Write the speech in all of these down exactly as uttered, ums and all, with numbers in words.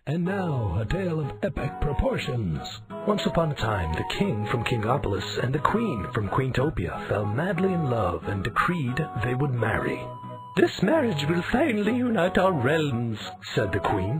And now, a tale of epic proportions. Once upon a time, the king from Kingopolis and the queen from Queentopia fell madly in love and decreed they would marry. "This marriage will finally unite our realms," said the queen.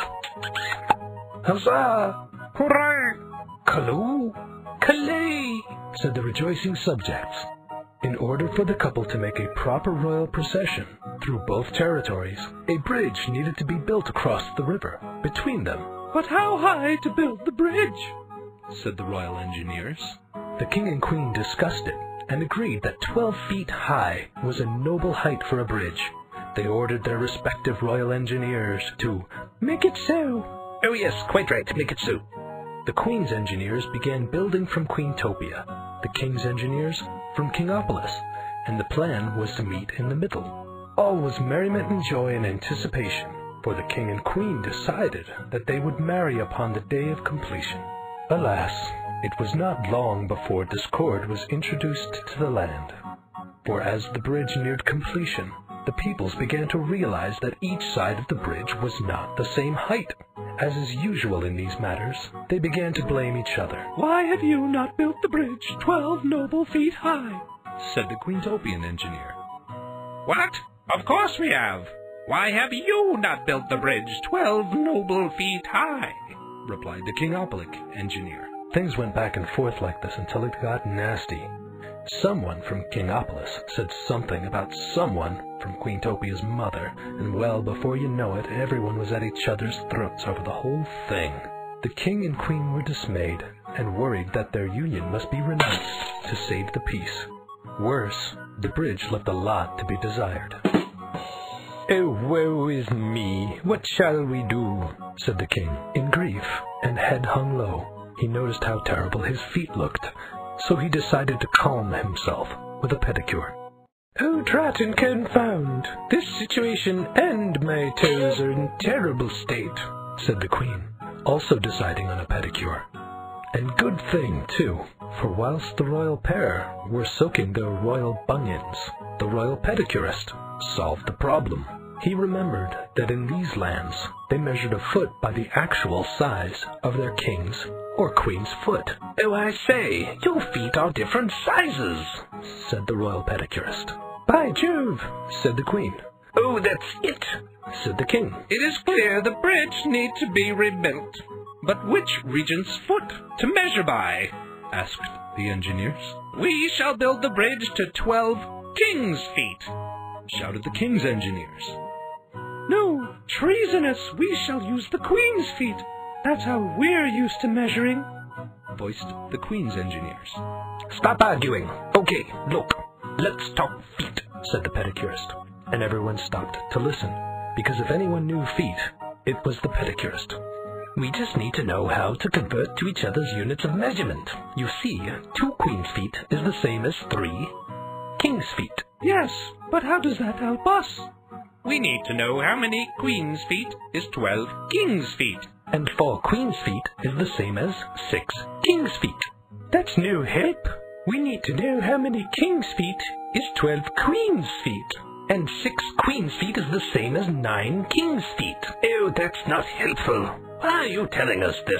"Huzzah! Hooray! Callooh! Calais!" said the rejoicing subjects. In order for the couple to make a proper royal procession through both territories, a bridge needed to be built across the river between them. "But how high to build the bridge?" said the royal engineers. The king and queen discussed it and agreed that twelve feet high was a noble height for a bridge. They ordered their respective royal engineers to make it so. "Oh yes, quite right, make it so." The queen's engineers began building from Queentopia, the king's engineers from Kingopolis, and the plan was to meet in the middle. All was merriment and joy and anticipation, for the king and queen decided that they would marry upon the day of completion. Alas, it was not long before discord was introduced to the land, for as the bridge neared completion, the peoples began to realize that each side of the bridge was not the same height. As is usual in these matters, they began to blame each other. "Why have you not built the bridge twelve noble feet high?" said the Queentopian engineer. "What? Of course we have. Why have you not built the bridge twelve noble feet high?" replied the Kingopolic engineer. Things went back and forth like this until it got nasty. Someone from Kingopolis said something about someone from Queentopia's mother, and well, before you know it, everyone was at each other's throats over the whole thing. The king and queen were dismayed and worried that their union must be renounced to save the peace. Worse, the bridge left a lot to be desired. "Oh, woe is me! What shall we do?" said the king, in grief, and head hung low. He noticed how terrible his feet looked, so he decided to calm himself with a pedicure. "Oh, drat and confound! This situation and my toes are in terrible state," said the queen, also deciding on a pedicure. And good thing, too, for whilst the royal pair were soaking their royal bunions, the royal pedicurist solved the problem. He remembered that in these lands they measured a foot by the actual size of their king's or queen's foot. "Oh, I say, your feet are different sizes," said the royal pedicurist. "By Jove," said the queen. "Oh, that's it," said the king. "It is clear the bridge needs to be rebuilt. But which regent's foot to measure by?" asked the engineers. "We shall build the bridge to twelve king's feet," shouted the king's engineers. "No, treasonous! We shall use the queen's feet. That's how we're used to measuring," voiced the queen's engineers. "Stop arguing. Okay, look, let's talk feet," said the pedicurist. And everyone stopped to listen, because if anyone knew feet, it was the pedicurist. "We just need to know how to convert to each other's units of measurement. You see, two queen's feet is the same as three king's feet." "Yes, but how does that help us?" "We need to know how many queen's feet is twelve king's feet." "And four queen's feet is the same as six king's feet." "That's no help. We need to know how many king's feet is twelve queen's feet. And six queen's feet is the same as nine king's feet." "Oh, that's not helpful. Why are you telling us this?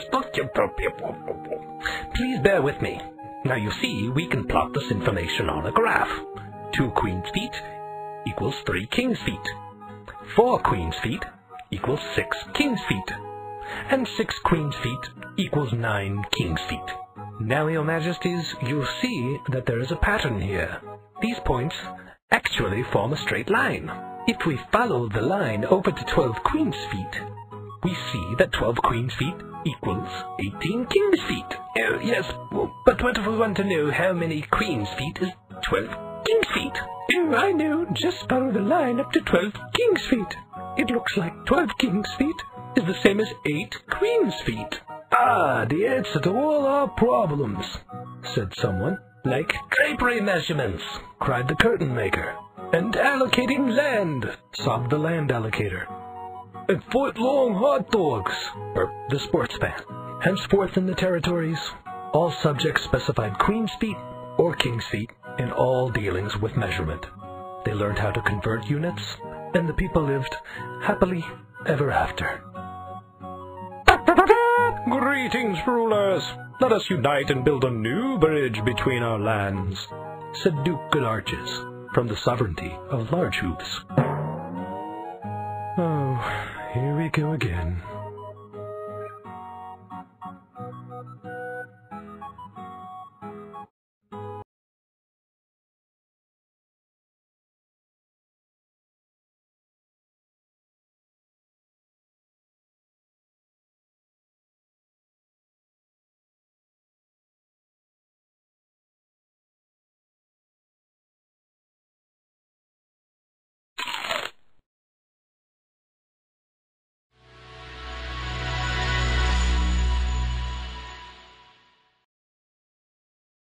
Please bear with me. Now you see, we can plot this information on a graph. Two queen's feet equals three king's feet. Four queen's feet equals six king's feet. And six queen's feet equals nine king's feet. Now, your majesties, you'll see that there is a pattern here. These points actually form a straight line. If we follow the line over to twelve queen's feet, we see that twelve queen's feet equals eighteen king's feet." "Oh, yes, but what if we want to know how many queen's feet is twelve king's feet?" "Oh, I know. Just follow the line up to twelve king's feet. It looks like twelve king's feet is the same as eight queen's feet." "Ah, the answer to all our problems," said someone. "Like drapery measurements," cried the curtain maker. "And allocating land," sobbed the land allocator. "And foot-long hot dogs," burped the sports fan. Henceforth in the territories, all subjects specified queen's feet or king's feet in all dealings with measurement. They learned how to convert units, and the people lived happily ever after. "Greetings, rulers! Let us unite and build a new bridge between our lands," said Duke Goodarches, from the sovereignty of Large Hooves. Oh, here we go again.